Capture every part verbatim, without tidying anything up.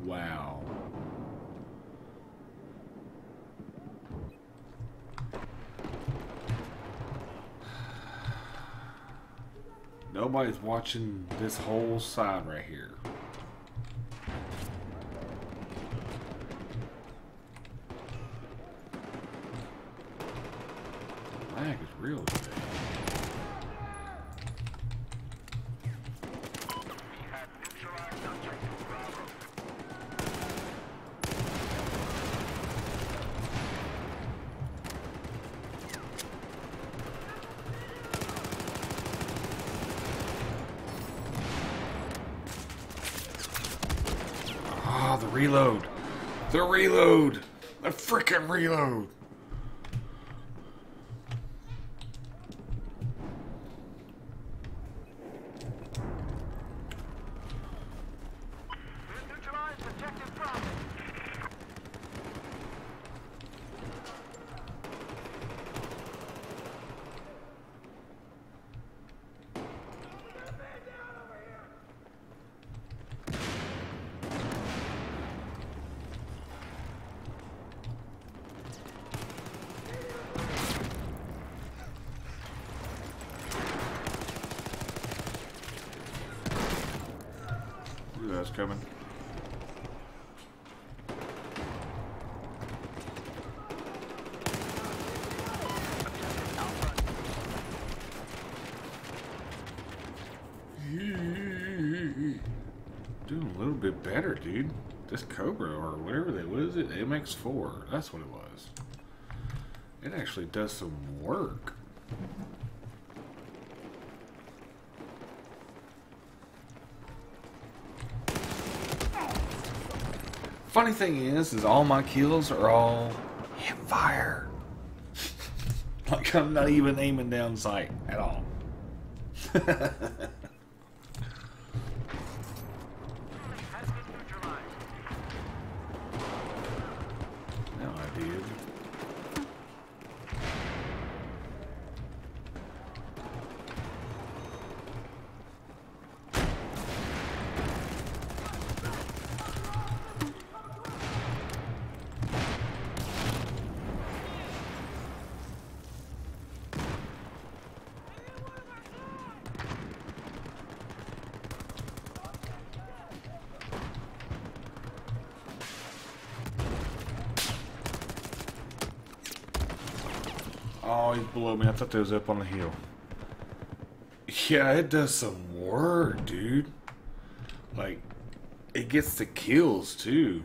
Wow. Nobody's watching this whole side right here. Lag is real today. Ah, the reload. The reload. The frickin' reload. That's coming. Doing a little bit better, dude. This Cobra or whatever they what is it? M X four. That's what it was. It actually does some work. Funny thing is, is all my kills are all hip fire. Like I'm not even aiming down sight at all. No, I did. Oh, he's below me. I thought they was up on the hill. Yeah, it does some work, dude. Like, it gets the kills, too.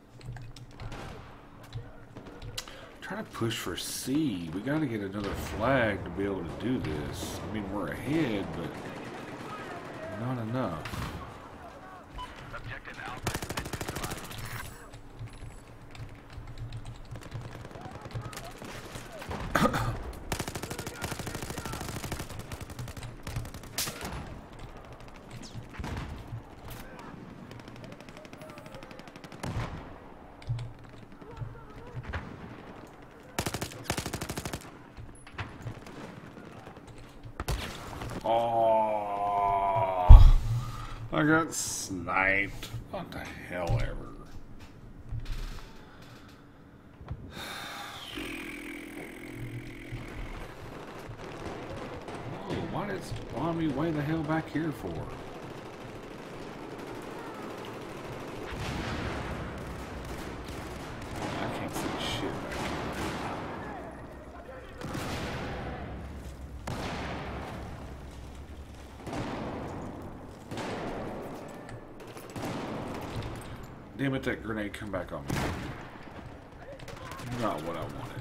Trying to push for C. We gotta get another flag to be able to do this. I mean, we're ahead, but not enough. Oh, I got sniped. What the hell ever. Oh, why did it spawn me way the hell back here for? I can't see shit back here. Damn it, that grenade come back on me. Not what I wanted.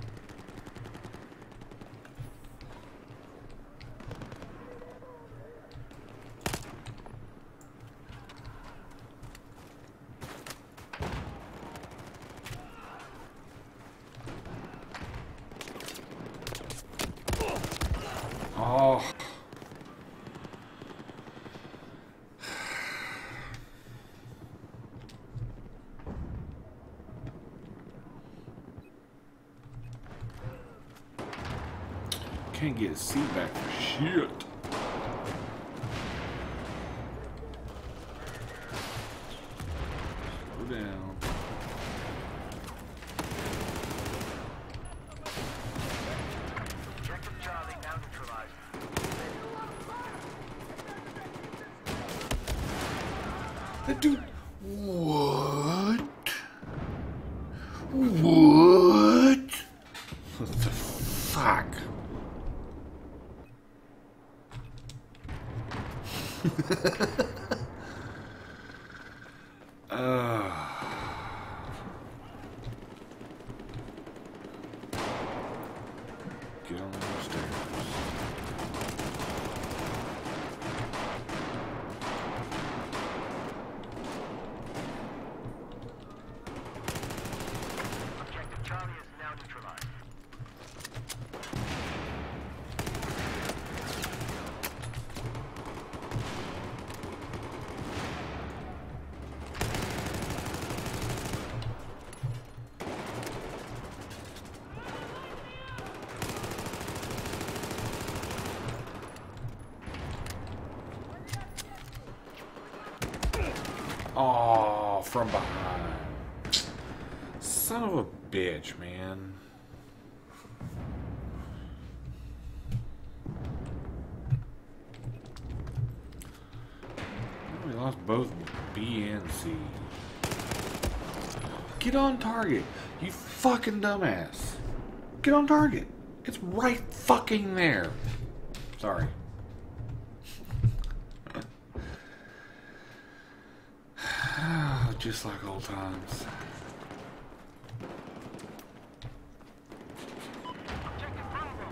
Oh. Can't get a seat back for shit. down. Objective Charlie now neutralized. That dude. What? What? What the fuck? uh. Get on those stairs. Objective Charlie is now neutralized. Oh, from behind. Son of a bitch, man. We lost both B and C. Get on target, you fucking dumbass. Get on target. It's right fucking there. Sorry. Just like old times. Objective Bravo.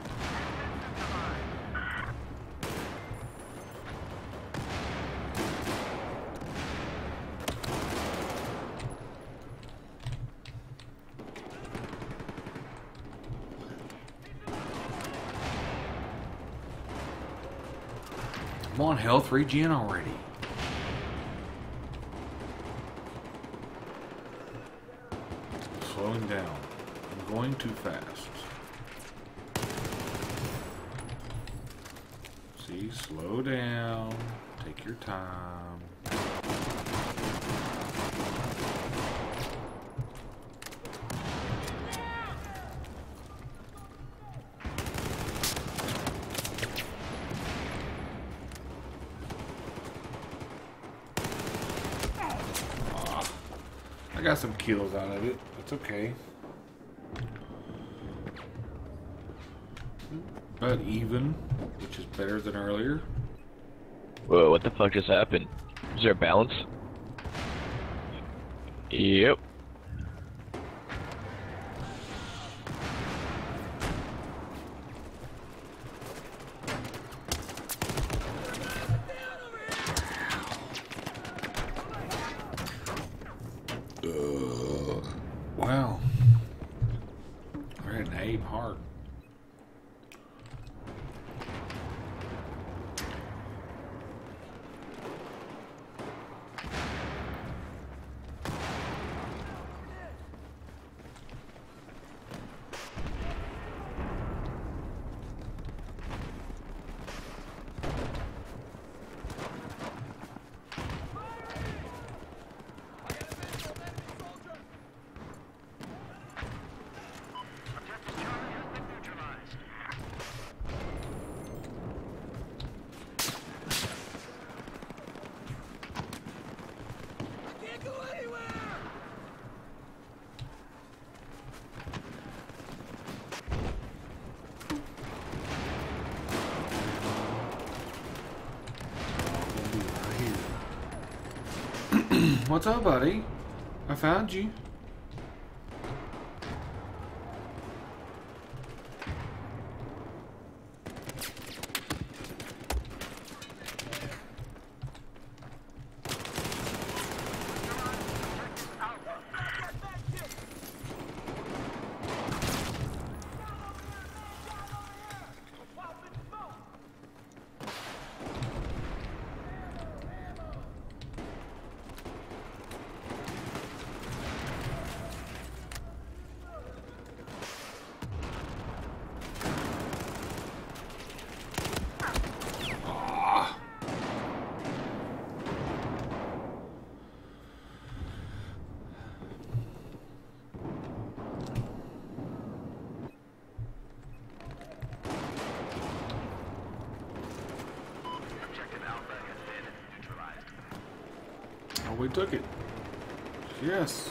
I'm on health regen already. Slowing down. I'm going too fast. See, slow down. Take your time. Ah, I got some kills out of it. It's okay. But even, which is better than earlier. Whoa, what the fuck just happened? Is there a balance? Yep. Uh, wow. We're at an aim hard. Objective Charlie has been neutralized. I can't go anywhere! What's up, buddy? I found you. took it. Yes.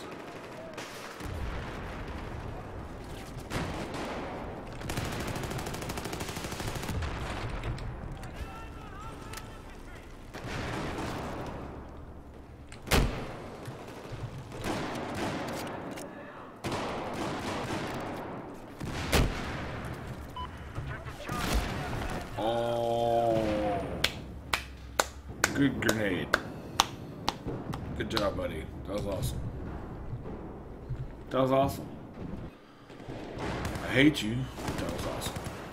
Oh, good grenade. Good job, buddy. That was awesome. That was awesome. I hate you. That was awesome.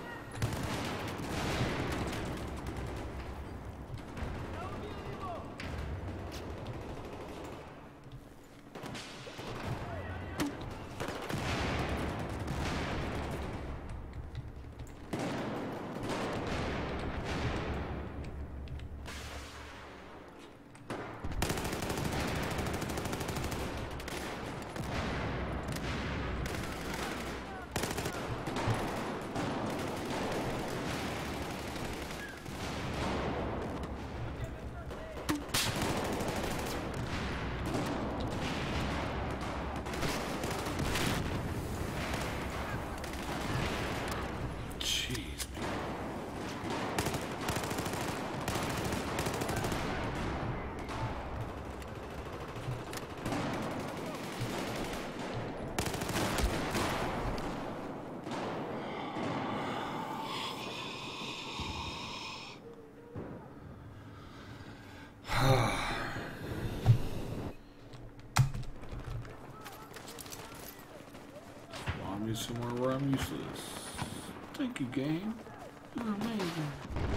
Somewhere where I'm useless. Thank you, game. You're amazing.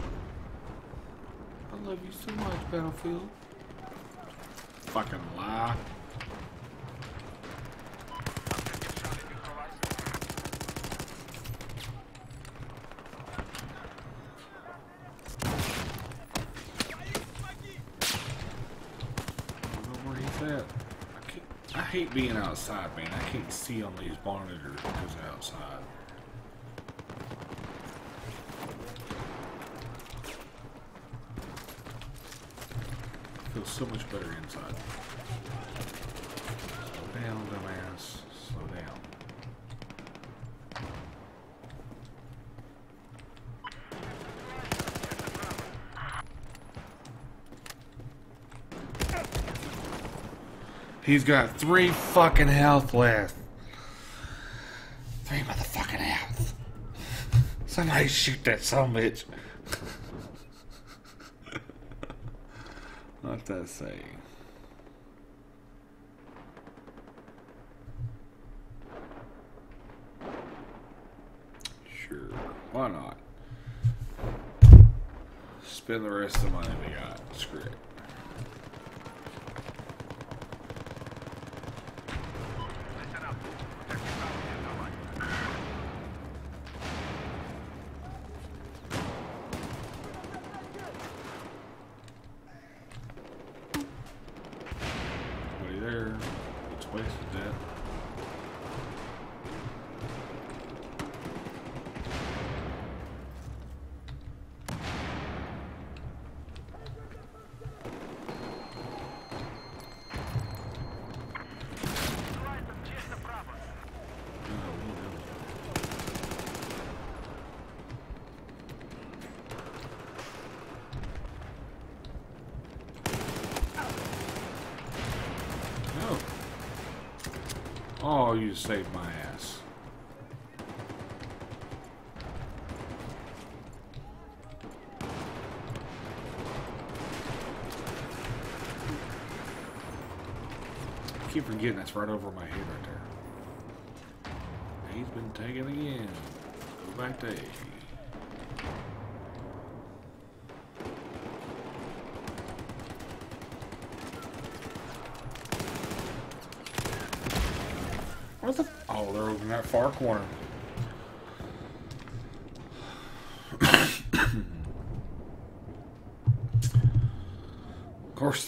I love you so much, Battlefield. Fucking lie. I don't know where he's at. I hate being outside, man. I can't see on these monitors because they're outside. Feels so much better inside. Slow down, dumbass. Slow down. He's got three fucking health left. Three motherfucking health. Somebody shoot that son of a bitch. What's that say? Sure, why not? Spend the rest of the money we got. Screw it. There, it's wasted that. Oh, you saved my ass. I keep forgetting that's right over my head right there. He's been taken again. Go back to A. What the? Oh, they're over in that far corner.